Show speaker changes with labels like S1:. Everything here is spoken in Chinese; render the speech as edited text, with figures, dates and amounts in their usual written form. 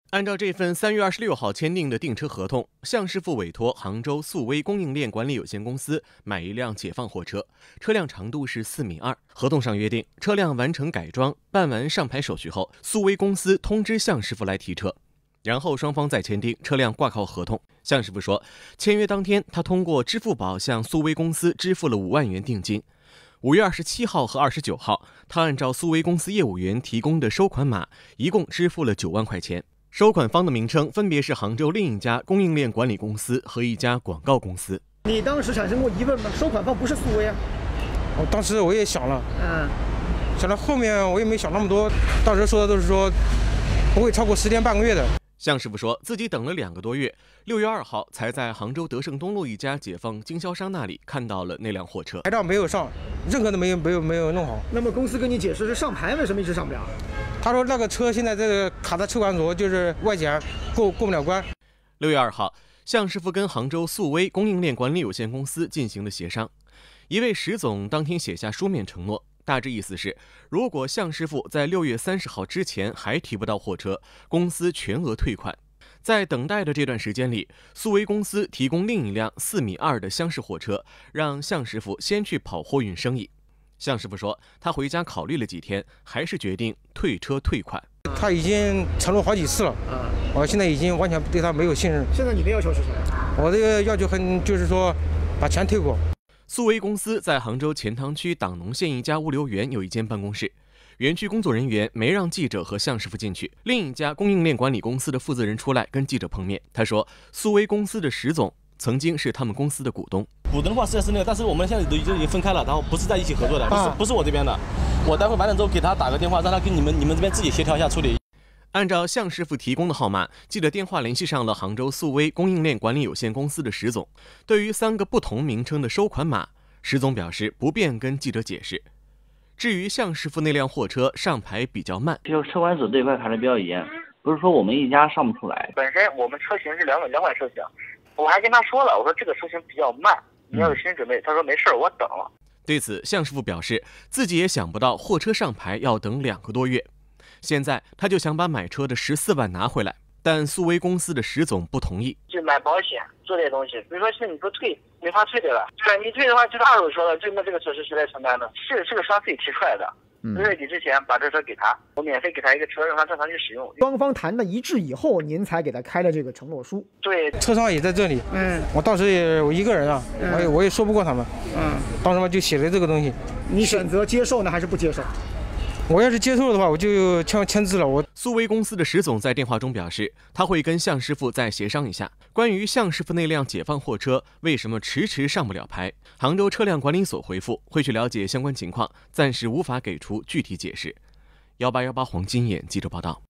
S1: 按照这份3月26号签订的订车合同，向师傅委托杭州速威供应链管理有限公司买一辆解放货车，车辆长度是4.2米。合同上约定，车辆完成改装、办完上牌手续后，速威公司通知向师傅来提车，然后双方再签订车辆挂靠合同。向师傅说，签约当天，他通过支付宝向速威公司支付了5万元定金。5月27号和29号，他按照速威公司业务员提供的收款码，一共支付了9万块钱。收款方的名称分别是杭州另一家供应链管理公司和一家广告公司。
S2: 你当时产生过疑问吗？收款方不是速威啊？
S3: 当时我也想了，想到后面我也没想那么多，当时说的都是说不会超过10天半个月的。
S1: 向师傅说自己等了2个多月，6月2号才在杭州德胜东路一家解放经销商那里看到了那辆货车。
S3: 牌照没有上，任何都没有弄好。
S2: 那么公司跟你解释是上牌，为什么一直上不了？
S3: 他说那个车现在这个卡在车管所，就是外检过不了关。
S1: 6月2号，向师傅跟杭州速威供应链管理有限公司进行了协商，一位石总当天写下书面承诺，大致意思是，如果向师傅在6月30号之前还提不到货车，公司全额退款。在等待的这段时间里，速威公司提供另一辆4.2米的厢式货车，让向师傅先去跑货运生意。向师傅说，他回家考虑了几天，还是决定退车退款。
S3: 他已经承诺好几次了，我现在已经完全对他没有信任。
S2: 现在你的要求是什么？
S3: 我这个要求就是说，把钱退给我。
S1: 速威公司在杭州钱塘区党农县一家物流园有一间办公室，园区工作人员没让记者和向师傅进去。另一家供应链管理公司的负责人出来跟记者碰面，他说，速威公司的石总曾经是他们公司的股东。
S4: 股东的话是那个，但是我们现在都已经分开了，然后不是在一起合作的，不是我这边的。我待会完了之后给他打个电话，让他跟你们这边自己协调一下处理。
S1: 按照向师傅提供的号码，记者电话联系上了杭州速威供应链管理有限公司的石总。对于3个不同名称的收款码，石总表示不便跟记者解释。至于向师傅那辆货车上牌比较慢，
S5: 就车管所这块还是比较严，不是说我们一家上不出来。
S6: 本身我们车型是两款车型，我还跟他说了，我说这个车型比较慢，你要有心理准备。他说没事，我等了。
S1: 对此，向师傅表示自己也想不到货车上牌要等2个多月。现在他就想把买车的14万拿回来，但速威公司的石总不同意。
S6: 就买保险做这些东西，比如说现在你不退，没法退的了。对，你退的话就是2手车了，那这个车是谁来承担的？是个商自己提出来的。6月底之前把这车给他，我免费给他一个车，让他正常去使用。
S2: 双方谈的一致以后，您才给他开了这个承诺书。
S6: 对，
S3: 车商也在这里。我当时我一个人啊，我也说不过他们。当时嘛就写了这个东西。
S2: 你选择接受呢，还是不接受？
S3: 我要是接受的话，我就签字了。
S1: 速威公司的石总在电话中表示，他会跟向师傅再协商一下，关于向师傅那辆解放货车为什么迟上不了牌。杭州车辆管理所回复会去了解相关情况，暂时无法给出具体解释。1818黄金眼记者报道。